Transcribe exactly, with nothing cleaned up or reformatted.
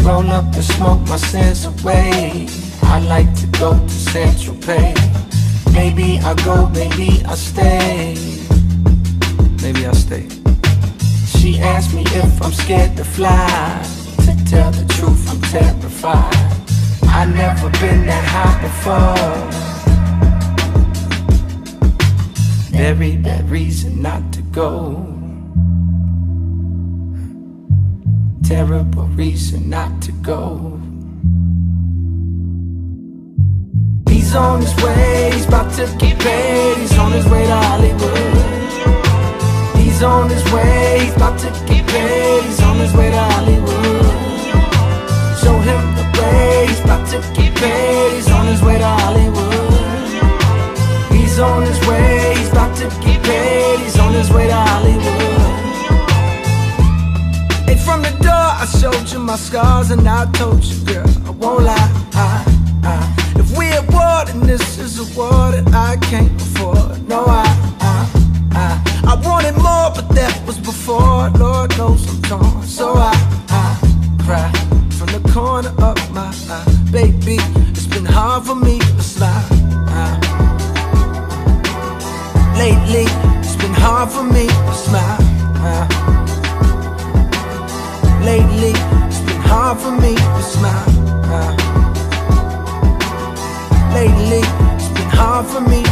roll up and smoke my sins away. I like to go to San Tropez. Maybe I go, maybe I stay. Maybe I stay. She asked me if I'm scared to fly. To tell the truth, I'm terrified. I never been that high before. Very bad reason not to go. Terrible reason not to go. He's on his way, he's about to get paid. He's on his way to Hollywood. He's on his way, he's about to get paid. He's on his way to Hollywood. Show him the way, he's about to get paid. He's on his way to Hollywood. He's on his way, he's about to get paid. He's on his way to Hollywood. And from the door I showed you my scars, and I told you, girl, I won't lie, I, I, if we at war, then this is a war that I can't afford. No, I, I, I, I wanted more, but that was before. Lord knows I'm torn, so I, I cry from the corner of my eye. Baby, it's been hard for me to smile. I, lately, it's been hard for me to smile. I, lately, it's been hard for me to smile. Uh, lately, it's been hard for me